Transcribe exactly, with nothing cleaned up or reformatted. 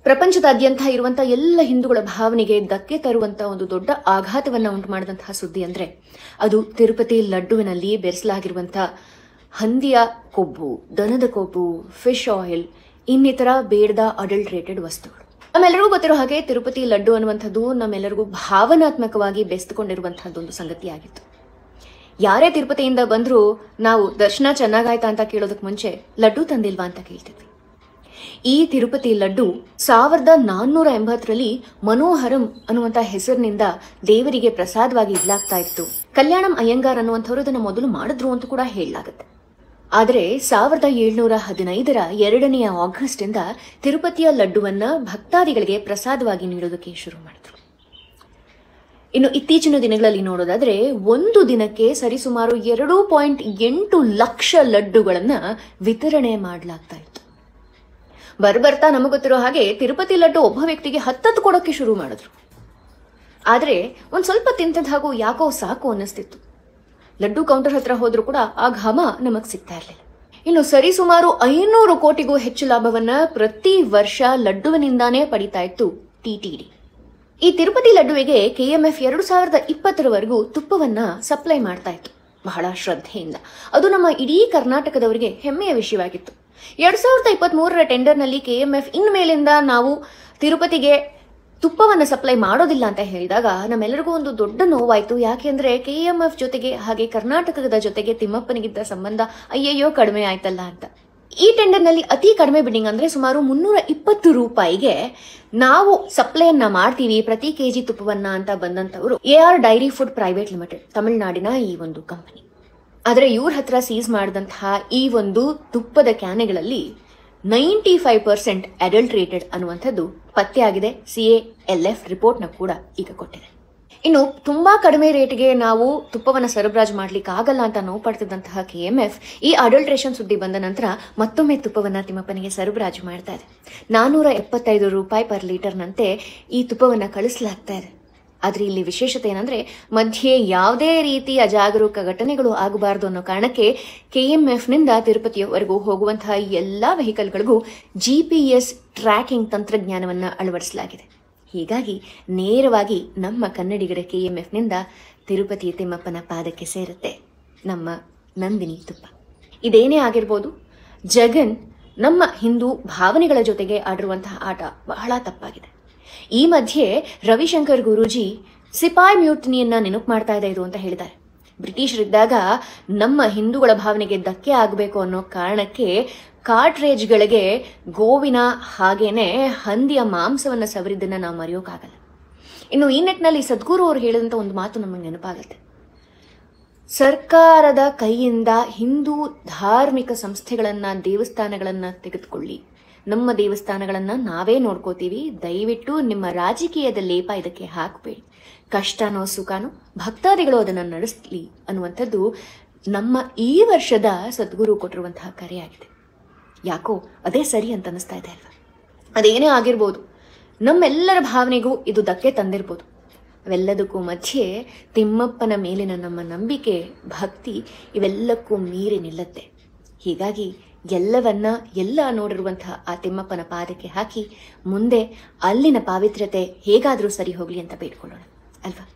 ಪ್ರಪಂಚದಾದ್ಯಂತ ಇರುವಂತಹ ಎಲ್ಲ ಹಿಂದೂಗಳ ಭಾವನೆಗೆ ಧಕ್ಕೆ ತರುವಂತಹ ಒಂದು ದೊಡ್ಡ ಆಘಾತವನ್ನ ಉಂಟು ಮಾಡಿದಂತಹ ಸುದ್ದಿ ಅಂದ್ರೆ ಅದು ತಿರುಪತಿ ಲಡ್ಡುವಿನಲ್ಲಿ ಬೆರೆಸಲಾಗಿರುವಂತಹ ಹಂದಿಯ ಕೊಬ್ಬು, ದನದ ಕೊಬ್ಬು, ಫಿಶ್ ಆಯಿಲ್, ಇನ್ನಿತರ ಬೇಡದ ಅಡಲ್ಟ್ರೇಟೆಡ್ ವಸ್ತುಗಳು. ನಮ್ಮೆಲ್ಲರಿಗೂ ಗೊತ್ತಿರೋ ಹಾಗೆ ತಿರುಪತಿ ಲಡ್ಡು ಅನ್ನುವಂಥದ್ದು ನಮ್ಮೆಲ್ಲರಿಗೂ ಭಾವನಾತ್ಮಕವಾಗಿ ಬೆರೆಸ್ತುಕೊಂಡಿರುವಂತಹದ್ದೊಂದು ಸಂಗತಿಯಾಗಿತ್ತು. ಯಾರೇ ತಿರುಪತಿಯಿಂದ ಬಂದರೂ ನಾವು ದರ್ಶನ ಚೆನ್ನಾಗಾಯ್ತಾ ಅಂತ ಕೇಳೋದಕ್ಕೆ ಮುಂಚೆ ಲಡ್ಡು ತಂದಿಲ್ವಾ ಅಂತ ಕೇಳ್ತಿದ್ವಿ. ಈ ತಿರುಪತಿ ಲಡ್ಡು ಸಾವಿರದ ನಾನ್ನೂರ ಎಂಬತ್ತರಲ್ಲಿ ಮನೋಹರಂ ಅನ್ನುವಂಥ ಹೆಸರಿನಿಂದ ದೇವರಿಗೆ ಪ್ರಸಾದವಾಗಿ ಇಡ್ಲಾಗ್ತಾ ಇತ್ತು. ಕಲ್ಯಾಣಂ ಅಯ್ಯಂಗಾರ್ ಅನ್ನುವಂಥವ್ರು ಇದನ್ನು ಮೊದಲು ಮಾಡಿದ್ರು ಅಂತ ಕೂಡ ಹೇಳಲಾಗುತ್ತೆ. ಆದರೆ ಸಾವಿರದ ಏಳ್ನೂರ ಹದಿನೈದರ ಎರಡನೆಯ ಆಗಸ್ಟ್ ಇಂದ ತಿರುಪತಿಯ ಲಡ್ಡುವನ್ನ ಭಕ್ತಾದಿಗಳಿಗೆ ಪ್ರಸಾದವಾಗಿ ನೀಡೋದಕ್ಕೆ ಶುರು ಮಾಡಿದ್ರು. ಇನ್ನು ಇತ್ತೀಚಿನ ದಿನಗಳಲ್ಲಿ ನೋಡೋದಾದ್ರೆ ಒಂದು ದಿನಕ್ಕೆ ಸರಿಸುಮಾರು ಎರಡು ಪಾಯಿಂಟ್ ಎಂಟು ಲಕ್ಷ ಲಡ್ಡುಗಳನ್ನ ವಿತರಣೆ ಮಾಡಲಾಗ್ತಾ ಇತ್ತು. ಬರ್ಬರ್ತಾ ನಮಗೆ ಗೊತ್ತಿರೋ ಹಾಗೆ ತಿರುಪತಿ ಲಡ್ಡು ಒಬ್ಬ ವ್ಯಕ್ತಿಗೆ ಹತ್ತತ್ತು ಕೊಡೋಕೆ ಶುರು ಮಾಡಿದ್ರು. ಆದ್ರೆ ಒಂದ್ ಸ್ವಲ್ಪ ತಿಂತದ ಹಾಗೂ ಯಾಕೋ ಸಾಕು ಅನ್ನಿಸ್ತಿತ್ತು. ಲಡ್ಡು ಕೌಂಟರ್ ಹತ್ರ ಹೋದ್ರೂ ಕೂಡ ಆ ಘಮ ನಮಗ್ ಸಿಗ್ತಾ ಇರಲಿಲ್ಲ. ಇನ್ನು ಸರಿಸುಮಾರು ಐನೂರು ಕೋಟಿಗೂ ಹೆಚ್ಚು ಲಾಭವನ್ನ ಪ್ರತಿ ವರ್ಷ ಲಡ್ಡುವಿನಿಂದಾನೇ ಪಡಿತಾ ಇತ್ತು ಟಿಟಿಡಿ. ಈ ತಿರುಪತಿ ಲಡ್ಡುವಿಗೆ ಕೆಎಂಎಫ್ ಎರಡು ಸಾವಿರದ ಇಪ್ಪತ್ತರವರೆಗೂ ತುಪ್ಪವನ್ನ ಸಪ್ಲೈ ಮಾಡ್ತಾ ಇತ್ತು ಬಹಳ ಶ್ರದ್ಧೆಯಿಂದ. ಅದು ನಮ್ಮ ಇಡೀ ಕರ್ನಾಟಕದವರಿಗೆ ಹೆಮ್ಮೆಯ ವಿಷಯವಾಗಿತ್ತು. ಎರಡ್ ಸಾವಿರದ ಇಪ್ಪತ್ತ್ ಮೂರರ ಟೆಂಡರ್ನಲ್ಲಿ ಕೆಎಂಎಫ್ ಇನ್ಮೇಲಿಂದ ನಾವು ತಿರುಪತಿಗೆ ತುಪ್ಪವನ್ನು ಸಪ್ಲೈ ಮಾಡೋದಿಲ್ಲ ಅಂತ ಹೇಳಿದಾಗ ನಮ್ಮೆಲ್ಲರಿಗೂ ಒಂದು ದೊಡ್ಡ ನೋವಾಯ್ತು. ಯಾಕೆಂದ್ರೆ ಕೆಎಂಎಫ್ ಜೊತೆಗೆ ಹಾಗೆ ಕರ್ನಾಟಕದ ಜೊತೆಗೆ ತಿಮ್ಮಪ್ಪನಿಗಿದ್ದ ಸಂಬಂಧ ಅಯ್ಯಯ್ಯೋ ಕಡಿಮೆ ಆಯ್ತಲ್ಲ ಅಂತ. ಈ ಟೆಂಡರ್ನಲ್ಲಿ ಅತಿ ಕಡಿಮೆ ಬಿಡ್ಡಿಂಗ್ ಅಂದ್ರೆ ಸುಮಾರು ಮುನ್ನೂರ ಇಪ್ಪತ್ತು ರೂಪಾಯಿಗೆ ನಾವು ಸಪ್ಲೈಯನ್ನ ಮಾಡ್ತೀವಿ ಪ್ರತಿ ಕೆಜಿ ತುಪ್ಪವನ್ನ ಅಂತ ಬಂದಂತವರು A R dairy food private limited, ತಮಿಳುನಾಡಿನ ಈ ಒಂದು ಕಂಪನಿ. ಆದರೆ ಇವ್ರ ಹತ್ರ ಸೀಸ್ ಮಾಡಿದಂತಹ ಈ ಒಂದು ತುಪ್ಪದ ಕ್ಯಾನೆಗಳಲ್ಲಿ ನೈಂಟಿ ಫೈವ್ ಪರ್ಸೆಂಟ್ ಅಡಲ್ಟ್ರೇಟೆಡ್ ಅನ್ನುವಂಥದ್ದು ಪತ್ತೆಯಾಗಿದೆ. ಸಿ ಎ ಎಲ್ ಎಫ್ ರಿಪೋರ್ಟ್ನ ಕೂಡ ಈಗ ಕೊಟ್ಟಿದೆ. ಇನ್ನು ತುಂಬಾ ಕಡಿಮೆ ರೇಟ್ಗೆ ನಾವು ತುಪ್ಪವನ್ನು ಸರಬರಾಜು ಮಾಡ್ಲಿಕ್ಕೆ ಆಗಲ್ಲ ಅಂತ ನೋವು ಪಡ್ತಿದ್ದಂತಹ ಕೆಎಂಎಫ್ ಈ ಅಡಲ್ಟ್ರೇಷನ್ ಸುದ್ದಿ ಬಂದ ನಂತರ ಮತ್ತೊಮ್ಮೆ ತುಪ್ಪವನ್ನ ತಿಮ್ಮಪ್ಪನಿಗೆ ಸರಬರಾಜು ಮಾಡ್ತಾ ಇದೆ. ನಾನೂರ ಎಪ್ಪತ್ತೈದು ರೂಪಾಯಿ ಪರ್ ಲೀಟರ್ನಂತೆ ಈ ತುಪ್ಪವನ್ನ ಕಳಿಸಲಾಗ್ತಾ ಇದೆ. ಆದ್ರೆ ಇಲ್ಲಿ ವಿಶೇಷತೆ ಏನಂದ್ರೆ ಮಧ್ಯೆ ಯಾವುದೇ ರೀತಿಯ ಅಜಾಗರೂಕ ಘಟನೆಗಳು ಆಗಬಾರದು ಅನ್ನೋ ಕಾರಣಕ್ಕೆ ಕೆಎಂಎಫ್ ನಿಂದ ತಿರುಪತಿಯವರೆಗೂ ಹೋಗುವಂತಹ ಎಲ್ಲಾ ವೆಹಿಕಲ್ಗಳಿಗೂ ಜಿಪಿಎಸ್ ಟ್ರ್ಯಾಕಿಂಗ್ ತಂತ್ರಜ್ಞಾನವನ್ನ ಅಳವಡಿಸಲಾಗಿದೆ. ಹೀಗಾಗಿ ನೇರವಾಗಿ ನಮ್ಮ ಕನ್ನಡಿಗರ ಕೆಎಂಎಫ್ ನಿಂದ ತಿರುಪತಿ ತಿಮ್ಮಪ್ಪನ ಪಾದಕ್ಕೆ ಸೇರುತ್ತೆ ನಮ್ಮ ನಂದಿನಿ ತುಪ್ಪ. ಇದೇನೇ ಆಗಿರ್ಬೋದು, ಜಗನ್ ನಮ್ಮ ಹಿಂದೂ ಭಾವನೆಗಳ ಜೊತೆಗೆ ಆಡಿರುವಂತಹ ಆಟ ಬಹಳ ತಪ್ಪಾಗಿದೆ. ಈ ಮಧ್ಯೆ ರವಿಶಂಕರ್ ಗುರೂಜಿ ಸಿಪಾಯಿ ಮ್ಯೂಟಿನಿಯನ್ನ ನೆನಪು ಮಾಡ್ತಾ ಇದೆ ಇದು ಅಂತ ಹೇಳಿದ್ದಾರೆ. ಬ್ರಿಟಿಷರಿದ್ದಾಗ ನಮ್ಮ ಹಿಂದೂಗಳ ಭಾವನೆಗೆ ಧಕ್ಕೆ ಆಗಬೇಕು ಅನ್ನೋ ಕಾರಣಕ್ಕೆ ಕಾರ್ಟ್ರೇಜ್ಗಳಿಗೆ ಗೋವಿನ ಹಾಗೇನೆ ಹಂದಿಯ ಮಾಂಸವನ್ನ ಸವರಿದ್ದನ್ನ ನಾವು ಮರೆಯೋಕ್ಕಾಗಲ್ಲ. ಇನ್ನು ಈ ನಿಟ್ಟಿನಲ್ಲಿ ಸದ್ಗುರು ಅವರು ಹೇಳಿದಂತ ಒಂದು ಮಾತು ನಮಗೆ ನೆನಪಾಗುತ್ತೆ. ಸರ್ಕಾರದ ಕೈಯಿಂದ ಹಿಂದೂ ಧಾರ್ಮಿಕ ಸಂಸ್ಥೆಗಳನ್ನ, ದೇವಸ್ಥಾನಗಳನ್ನ ತೆಗೆದುಕೊಳ್ಳಿ, ನಮ್ಮ ದೇವಸ್ಥಾನಗಳನ್ನ ನಾವೇ ನೋಡ್ಕೋತೀವಿ, ದಯವಿಟ್ಟು ನಿಮ್ಮ ರಾಜಕೀಯದ ಲೇಪ ಇದಕ್ಕೆ ಹಾಕಬೇಡಿ, ಕಷ್ಟನೋ ಸುಖನೋ ಭಕ್ತಾದಿಗಳು ಅದನ್ನ ನಡೆಸಲಿ ಅನ್ನುವಂಥದ್ದು ನಮ್ಮ ಈ ವರ್ಷದ ಸದ್ಗುರು ಕೊಟ್ಟಿರುವಂತಹ ಕರೆಯಾಗಿದೆ. ಯಾಕೋ ಅದೇ ಸರಿ ಅಂತ ಅನಿಸ್ತಾ ಇದೆ ಅಲ್ವಾ? ಅದೇನೇ ಆಗಿರ್ಬೋದು, ನಮ್ಮೆಲ್ಲರ ಭಾವನೆಗೂ ಇದು ಧಕ್ಕೆ ತಂದಿರ್ಬೋದು. ಅವೆಲ್ಲದಕ್ಕೂ ಮಧ್ಯೆ ತಿಮ್ಮಪ್ಪನ ಮೇಲಿನ ನಮ್ಮ ನಂಬಿಕೆ, ಭಕ್ತಿ ಇವೆಲ್ಲಕ್ಕೂ ಮೀರಿ ನಿಲ್ಲತ್ತೆ. ಹೀಗಾಗಿ ಎಲ್ಲವನ್ನ ಎಲ್ಲ ನೋಡಿರುವಂತಹ ಆ ತಿಮ್ಮಪ್ಪನ ಪಾದಕ್ಕೆ ಹಾಕಿ ಮುಂದೆ ಅಲ್ಲಿನ ಪಾವಿತ್ರ್ಯತೆ ಹೇಗಾದರೂ ಸರಿ ಹೋಗ್ಲಿ ಅಂತ ಬೇಡ್ಕೊಳ್ಳೋಣ ಅಲ್ವಾ?